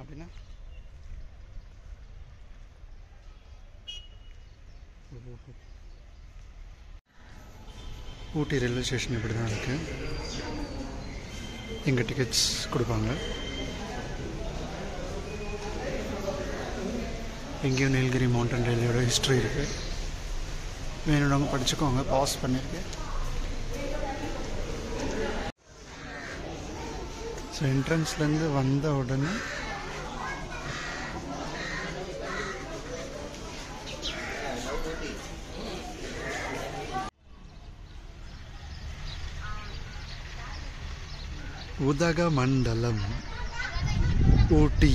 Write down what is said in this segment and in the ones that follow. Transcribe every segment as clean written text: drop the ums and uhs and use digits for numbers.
அப்படின்னா ஊட்டி railway station இப்படி தான் இருக்குது. இங்கே டிக்கெட்ஸ் கொடுப்பாங்க. எங்கேயும் நீலகிரி மவுண்டன் ரயில்வேயோட ஹிஸ்ட்ரி இருக்குது. வேணும்னவங்க படிச்சுக்கோங்க. பாஸ் பண்ணியிருக்கு. ஸோ என்ட்ரன்ஸ்லேருந்து வந்த உடனே உதகமண்டலம் ஊட்டி.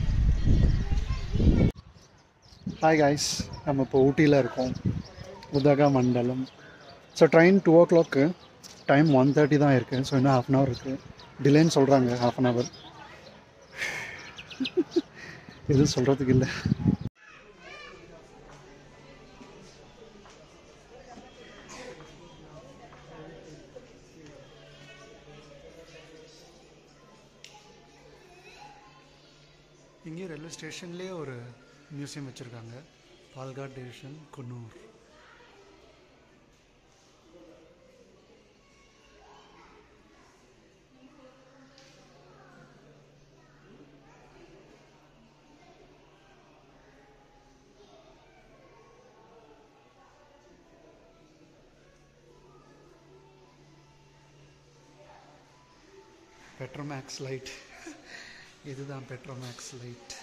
ஹாய் காய்ஸ், நம்ம இப்போ ஊட்டியில் இருக்கோம். Udhagamandalam. So train 2 o'clock, time 1:30 தான் இருக்குது. ஸோ இன்னும் 1/2 hour இருக்குது. டிலேன்னு சொல்கிறாங்க. 1/2 hour. எதுவும் சொல்கிறதுக்கு இல்லை. இங்கே ரயில்வே ஸ்டேஷன்லேயே ஒரு மியூசியம் வச்சுருக்காங்க. Palghat division Coonoor. Petromax light. இதுதான் பெட்ரோமேக்ஸ் லைட்.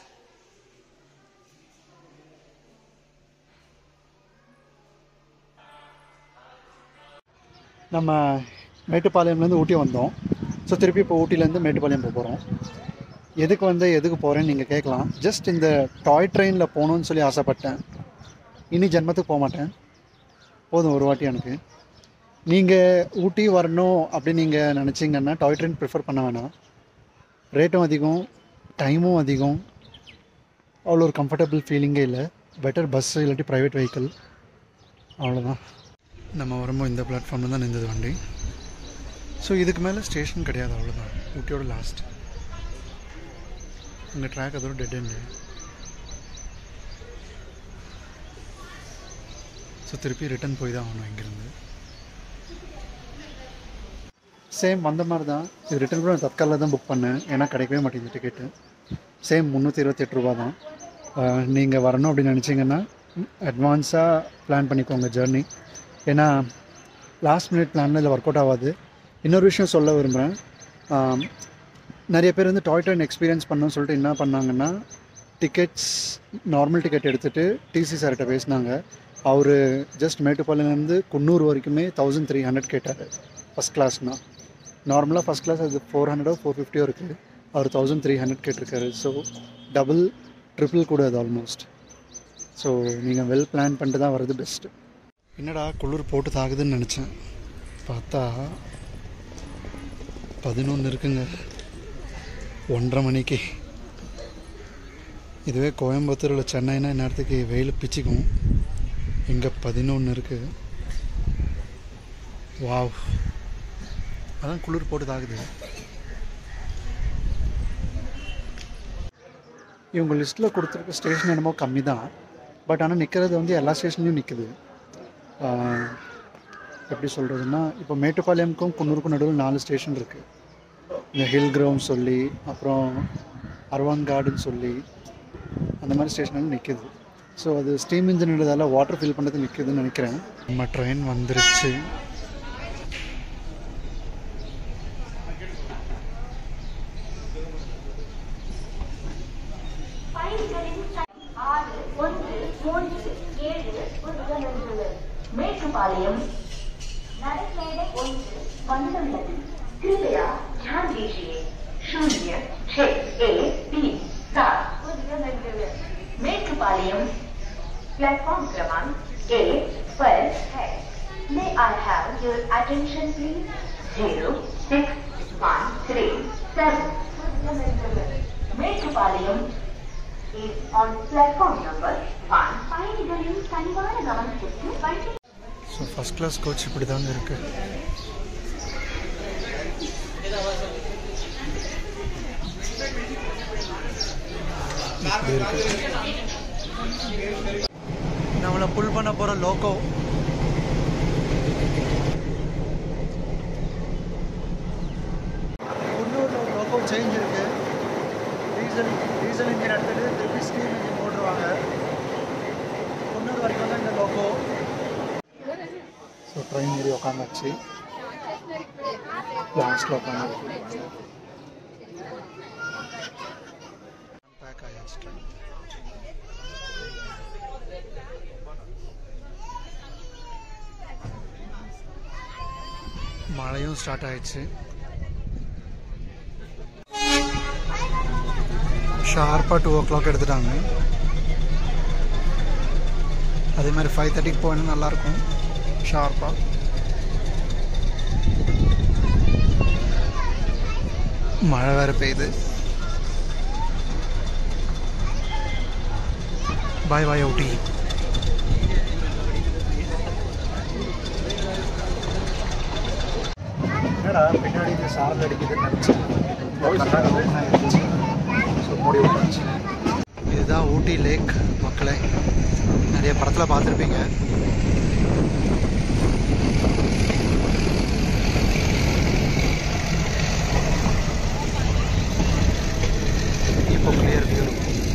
நம்ம மேட்டுப்பாளையம்லேருந்து ஊட்டி வந்தோம். ஸோ திருப்பி இப்போ ஊட்டிலேருந்து மேட்டுப்பாளையம் போக போகிறோம். எதுக்கு போகிறேன்னு நீங்கள் கேட்கலாம். ஜஸ்ட் இந்த டாய் ட்ரெயினில் போகணுன்னு சொல்லி ஆசைப்பட்டேன். இனி ஜென்மத்துக்கு போக மாட்டேன். போதும் ஒரு வாட்டி எனக்கு. நீங்கள் ஊட்டி வரணும் அப்படின்னு நீங்கள் நினச்சிங்கன்னா டாய் ட்ரெயின் ப்ரிஃபர் பண்ண வேணாம். ரேட்டும் அதிகம், டைமும் அதிகம், அவ்வளோ ஒரு கம்ஃபர்டபுள் ஃபீலிங்கே இல்லை. பெட்டர் பஸ் இல்லாட்டி ப்ரைவேட் வெஹிக்கிள். அவ்வளோதான். நம்ம வரும்போது இந்த பிளாட்ஃபார்மில் தான் நின்றது வண்டி. ஸோ இதுக்கு மேலே ஸ்டேஷன் கிடையாது. அவ்வளோதான் ஊட்டியோட லாஸ்ட். இங்கே ட்ராக் அதோட டெட் எண்டு. ஸோ திருப்பி ரிட்டன் போய் தான் ஆகணும் இங்கேருந்து. சேம் வந்த மாதிரி தான். இது ரிட்டன் கூட தற்காலில் தான் புக் பண்ணேன். ஏன்னா கிடைக்கவே மாட்டேங்குது டிக்கெட்டு. சேம் 328 ரூபா தான். நீங்கள் வரணும் அப்படின்னு நினச்சிங்கன்னா அட்வான்ஸாக பிளான் பண்ணிக்கோங்க ஜர்னி. ஏன்னா லாஸ்ட் மினிட் பிளானில் இதில் ஒர்க் அவுட் ஆகாது. இன்னொரு விஷயம் சொல்ல விரும்புகிறேன். நிறைய பேர் வந்து டாய் ட்ரெயின் எக்ஸ்பீரியன்ஸ் பண்ணணும்னு சொல்லிட்டு என்ன பண்ணாங்கன்னா, டிக்கெட்ஸ் நார்மல் டிக்கெட் எடுத்துகிட்டு டிசி சார்கிட்ட பேசினாங்க. அவர் ஜஸ்ட் மேட்டுப்பாளையம்லேருந்து குன்னூர் வரைக்குமே 1300 கேட்டார். ஃபஸ்ட் கிளாஸ்னால் நார்மலாக ஃபஸ்ட் கிளாஸ் அது 400 450 இருக்குது. அவர் 1300 கேட்டிருக்காரு. ஸோ டபுள் ட்ரிபிள் கூட அது ஆல்மோஸ்ட். ஸோ நீங்கள் வெல் பிளான் பண்ணிட்டு தான் வர்றது பெஸ்ட்டு. என்னடா குளிர் போட்டு தாக்குதுன்னு நினச்சேன். பார்த்தா 11 இருக்குங்க 1:30 மணிக்கு. இதுவே கோயம்புத்தூரில் சென்னைனா இந்நேரத்துக்கு வெயில் பிச்சுக்கும். இங்கே 11 இருக்குது. வாவ், அதான் குளிர் போட்டு தாக்குது. இவங்க லிஸ்ட்டில் கொடுத்துருக்க ஸ்டேஷன் என்னமோ கம்மி தான். பட் ஆனால் நிற்கிறது வந்து எல்லா ஸ்டேஷன்லையும் நிற்குது. எப்படி சொல்கிறதுன்னா, இப்போ மேட்டுப்பாளையமுக்கும் குன்னூருக்கும் நடுவில் 4 ஸ்டேஷன் இருக்குது. இந்த ஹில் கிரவுண்ட் சொல்லி, அப்புறம் அரவான்காடுன்னு சொல்லி, அந்த மாதிரி ஸ்டேஷன் நிற்குது. ஸோ அது ஸ்டீம் இன்ஜின்றதால வாட்டர் ஃபில் பண்ணுறது நிற்குதுன்னு நினைக்கிறேன். நம்ம ட்ரெயின் வந்துருச்சு. मेट्टुपालयम नरखेड़े 1 வந்துள்ளது. कृपया ध्यान दीजिए 06A37 मेट्टुपालयम प्लेटफॉर्म क्रमांक 8 पर है. May I have your attention please? 06137 Mettupalayam is on platform number 1. பயணிகளின் கனிவான கவனத்திற்கு வண்டி. ஸோ ஃபஸ்ட் கிளாஸ் கோச் இப்படி தாங்க இருக்குது. இப்படி இருக்கு. நம்மளை புல் பண்ண போகிற லோக்கோ. குன்னூரில் ஒரு லோக்கோ சேஞ்ச் இருக்கு. டீசல் இன்ஜின் எடுத்துட்டு திருப்பி ஸ்டீம் இன்ஜின் போட்டுருவாங்க. குன்னூர் வரைக்கும் தான் இந்த லோக்கோ. ஸோ ட்ரெயின் ஏறி உட்காந்தாச்சு. லாஸ்ட்டில் உட்காந்து பேக் ஆகிடுச்சு. மழையும் ஸ்டார்ட் ஆயிடுச்சு. ஷார்ப்பாக 2 o'clock எடுத்துட்டாங்க. அதே மாதிரி 5:30 போனால் நல்லாயிருக்கும் ஷார்ப்பாக. மழை வேறு பெய்யுது. பாய் பாய் ஊட்டி. என்னடா பின்னாடி இந்த சாரல் அடிக்குதுன்னு நினச்சேன். ஸோ மூடி விட்டாச்சு. இதுதான் ஊட்டி லேக் மக்களை. நிறைய படத்தில் பார்த்துருப்பீங்க. இப்போ கிளியர் வியூ.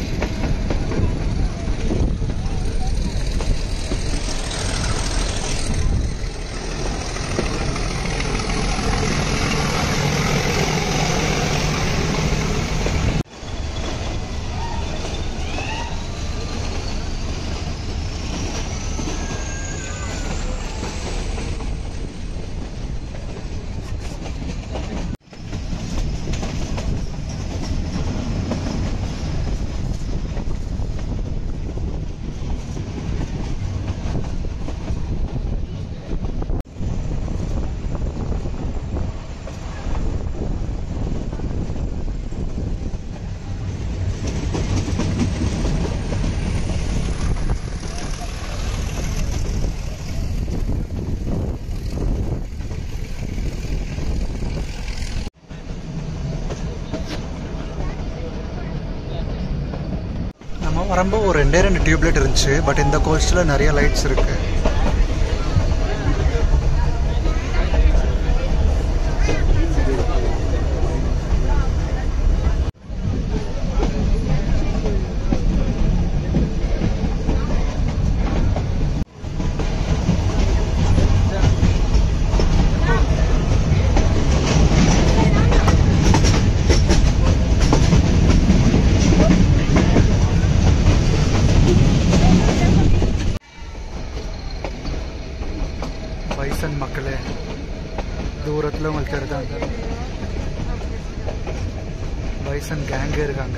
வரம்போ ஒரு 2 டியூப்லைட் இருந்துச்சு. பட் இந்த கோஸ்டில் நிறைய லைட்ஸ் இருக்குது. பைசன் மக்களே தூரத்தில் உங்களுக்கு தெரியுதாங்க. பைசன் கேங்கே இருக்காங்க.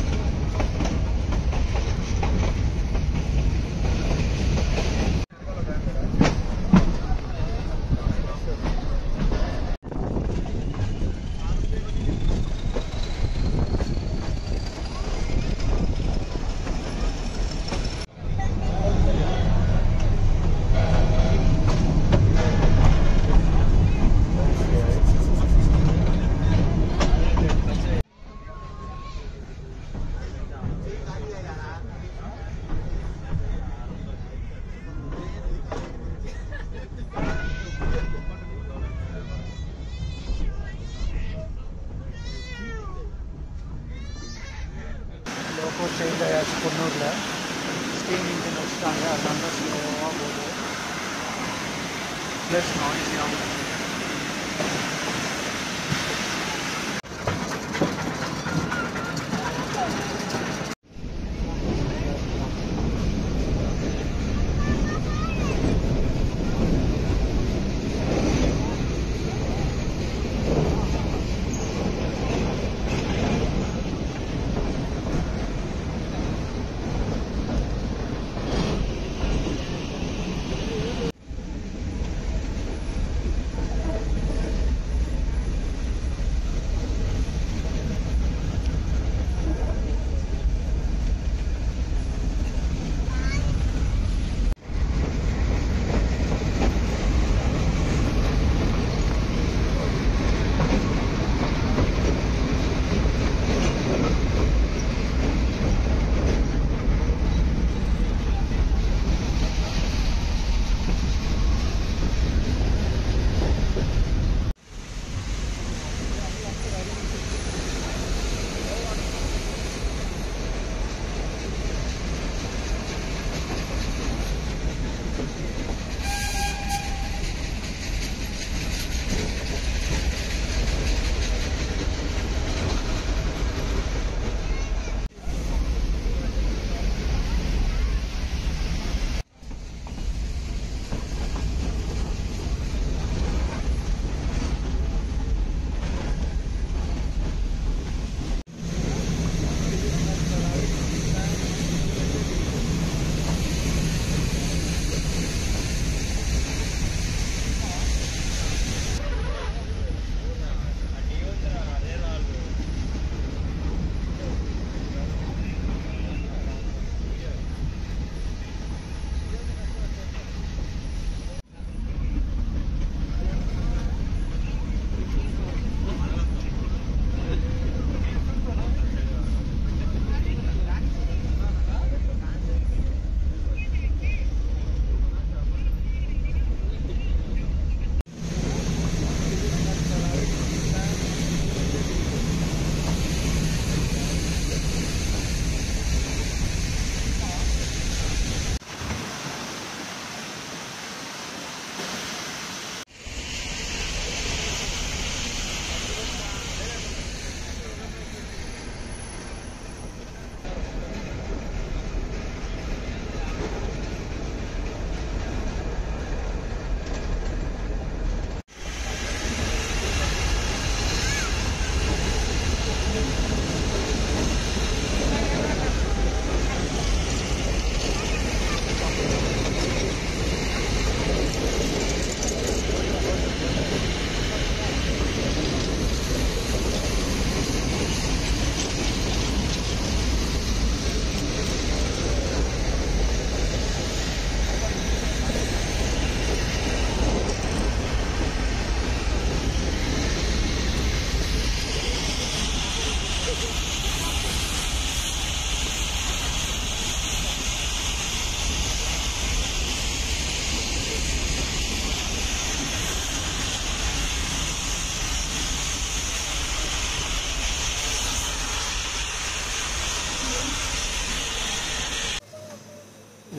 லோக்கோ சேஞ்ச் ஆயாச்சு. குன்னூரில் ஸ்டீம் இன்ஜின் வச்சுட்டாங்க. அதனால தான் ஸ்லோவாக போகுது. ப்ளஸ் நாய்ஸியாகவும்.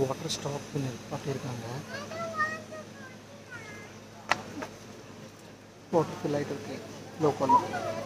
வாட்டர் ஸ்டாப் நிறுத்தியிருக்காங்க. வாட்டர் ஃபில் ஆகிட்டு இருக்கு லோக்கலில்.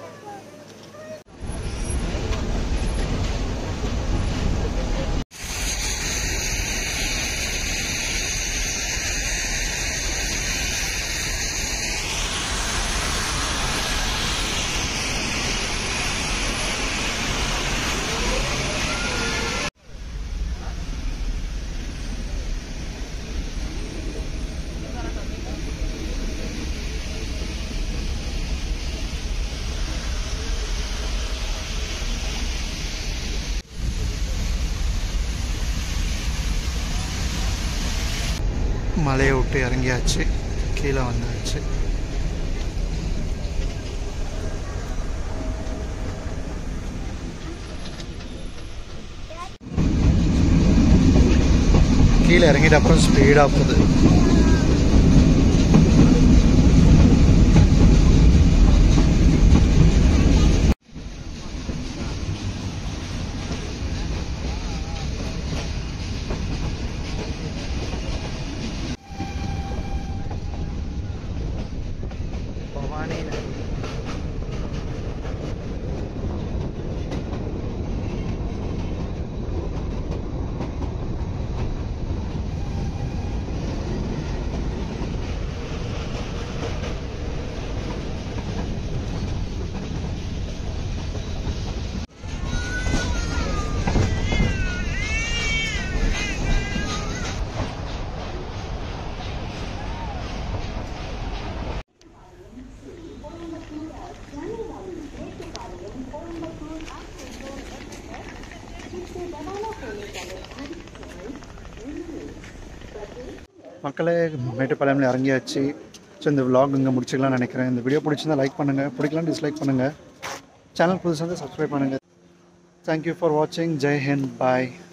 மலையை விட்டு இறங்கியாச்சு, கீழே வந்தாச்சு. கீழே இறங்கிட்ட அப்புறம் ஸ்பீடாக போகுது. மக்களே, மேட்டுப்பாளையம்ல இறங்கியாச்சு. ஸோ இந்த vlog இங்கே முடிச்சுக்கலாம்னு நினைக்கிறேன். இந்த வீடியோ பிடிச்சிருந்தா லைக் பண்ணுங்கள், பிடிக்கலாம் டிஸ்லைக் பண்ணுங்கள். சேனல் புதுசாக வந்து சப்ஸ்கிரைப் பண்ணுங்கள். தேங்க்யூ ஃபார் வாட்சிங். ஜெய் ஹிந்த். பாய்.